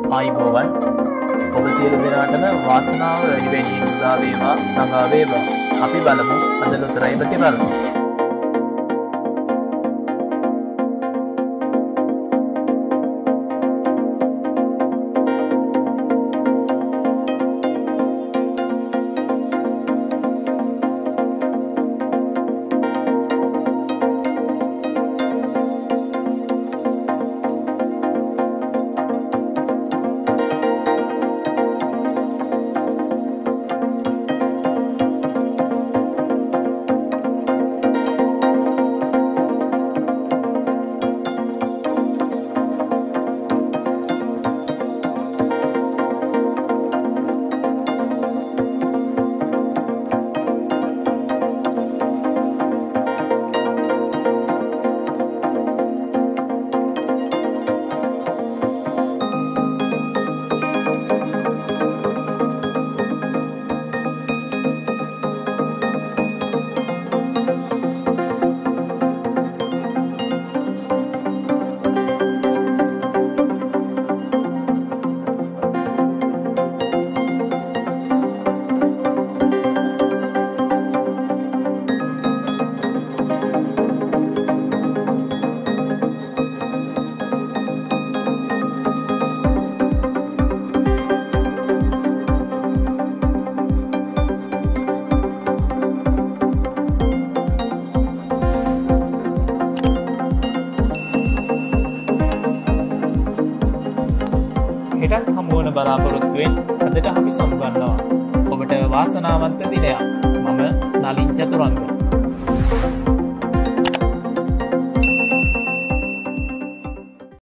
ආයිබෝවන් ඔබ සියලු දෙනාටම වාසනාව වැඩි වැඩියෙන් උදා වේවා ළඟා වේවා. අපි බලමු අද ලොතරැයි ප්‍රතිඵල. හෙටත් හමුවන බලාපොරොත්තුවෙන් අදට අපි සමුගන්නවා. ඔබට වාසනාවන්ත දිනයක්. මම නලින් චතුරංග.